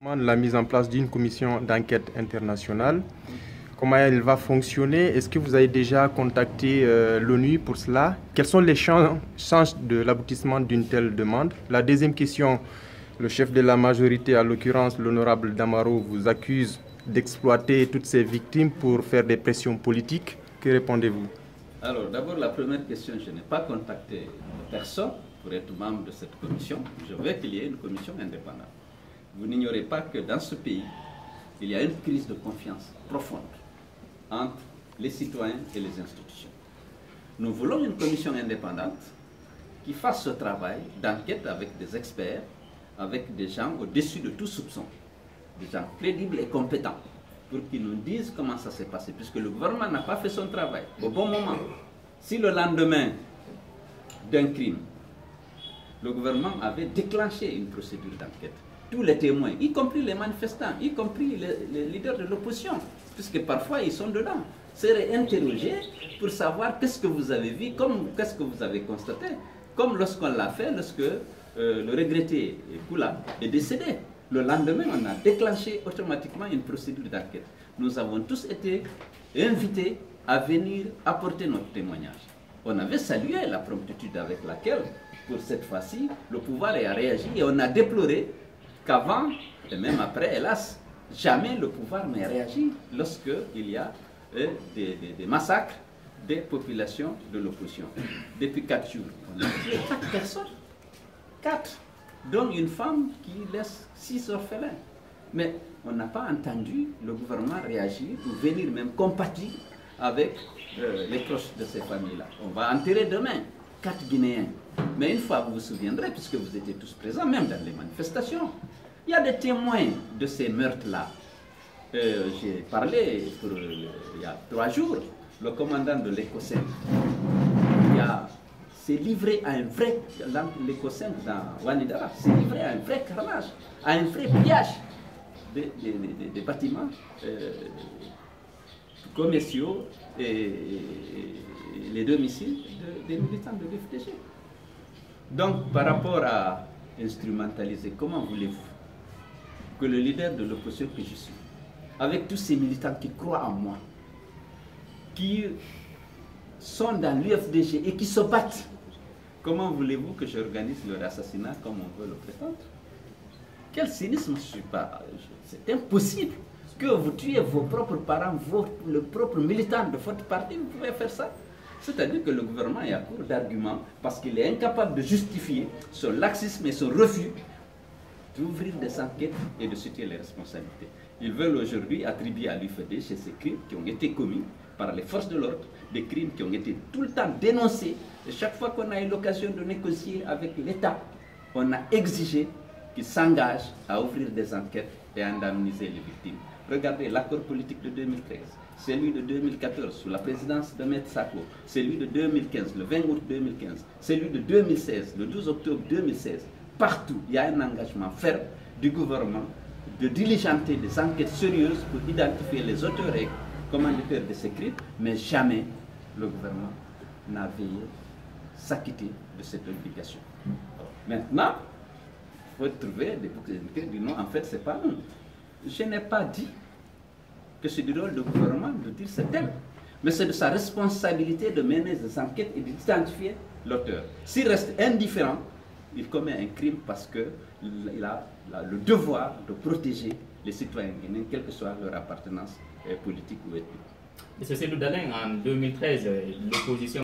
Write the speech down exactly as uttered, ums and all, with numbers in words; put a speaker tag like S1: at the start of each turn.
S1: La mise en place d'une commission d'enquête internationale, comment elle va fonctionner? Est-ce que vous avez déjà contacté euh, l'ONU pour cela? Quelles sont les chances de l'aboutissement d'une telle demande? La deuxième question, le chef de la majorité, à l'occurrence l'honorable Damaro, vous accuse d'exploiter toutes ces victimes pour faire des pressions politiques. Que répondez-vous?
S2: Alors d'abord, la première question, je n'ai pas contacté personne pour être membre de cette commission. Je veux qu'il y ait une commission indépendante. Vous n'ignorez pas que dans ce pays, il y a une crise de confiance profonde entre les citoyens et les institutions. Nous voulons une commission indépendante qui fasse ce travail d'enquête avec des experts, avec des gens au-dessus de tout soupçon, des gens crédibles et compétents, pour qu'ils nous disent comment ça s'est passé, puisque le gouvernement n'a pas fait son travail au bon moment. Si le lendemain d'un crime, le gouvernement avait déclenché une procédure d'enquête, tous les témoins, y compris les manifestants, y compris les, les leaders de l'opposition, puisque parfois ils sont dedans, seraient interrogés pour savoir qu'est-ce que vous avez vu, qu'est-ce que vous avez constaté, comme lorsqu'on l'a fait, lorsque euh, le regretté Koula est décédé. Le lendemain, on a déclenché automatiquement une procédure d'enquête. Nous avons tous été invités à venir apporter notre témoignage. On avait salué la promptitude avec laquelle, pour cette fois-ci, le pouvoir a réagi et on a déploré qu'avant, et même après, hélas, jamais le pouvoir n'a réagi lorsqu'il y a euh, des, des, des massacres des populations de l'opposition. Depuis quatre jours, on a tué quatre personnes. Quatre, dont une femme qui laisse six orphelins. Mais on n'a pas entendu le gouvernement réagir ou venir même compatir avec euh, les proches de ces familles-là. On va enterrer demain quatre Guinéens. Mais une fois, vous vous souviendrez, puisque vous étiez tous présents, même dans les manifestations, il y a des témoins de ces meurtres-là. Euh, J'ai parlé pour, euh, il y a trois jours, le commandant de l'Écossais s'est livré à un vrai, l'Écossais dans Wanidara, s'est livré à un vrai carnage, à un vrai pillage des, des, des, des bâtiments euh, commerciaux et, et les domiciles de, des militants de l'U F D G. Donc, par rapport à instrumentaliser, comment voulez-vous que le leader de l'opposition que je suis, avec tous ces militants qui croient en moi, qui sont dans l'U F D G et qui se battent, comment voulez-vous que j'organise leur assassinat comme on veut le prétendre? Quel cynisme, je suis pas. C'est impossible que vous tuiez vos propres parents, vos, le propre militant de votre parti, vous pouvez faire ça. C'est-à-dire que le gouvernement est à court d'arguments parce qu'il est incapable de justifier son laxisme et son refus d'ouvrir des enquêtes et de situer les responsabilités. Ils veulent aujourd'hui attribuer à l'U F D G ces crimes qui ont été commis par les forces de l'ordre, des crimes qui ont été tout le temps dénoncés. Et chaque fois qu'on a eu l'occasion de négocier avec l'État, on a exigé qu'il s'engage à ouvrir des enquêtes et à indemniser les victimes. Regardez l'accord politique de deux mille treize, celui de deux mille quatorze sous la présidence de Maître Sako, celui de deux mille quinze, le vingt août deux mille quinze, celui de deux mille seize, le douze octobre deux mille seize. Partout, il y a un engagement ferme du gouvernement de diligenter des enquêtes sérieuses pour identifier les auteurs et commanditaires de ces crimes, mais jamais le gouvernement n'a veillé s'acquitter de cette obligation. Maintenant, il faut trouver des boucles qui disent non, en fait, ce n'est pas nous. Je n'ai pas dit que c'est du rôle du gouvernement de dire c'est tel, mais c'est de sa responsabilité de mener des enquêtes et d'identifier l'auteur. S'il reste indifférent, il commet un crime parce qu'il a le devoir de protéger les citoyens guinéens, quelle que soit leur appartenance politique ou ethnique.
S3: Monsieur Seydou Dalein, en deux mille treize, l'opposition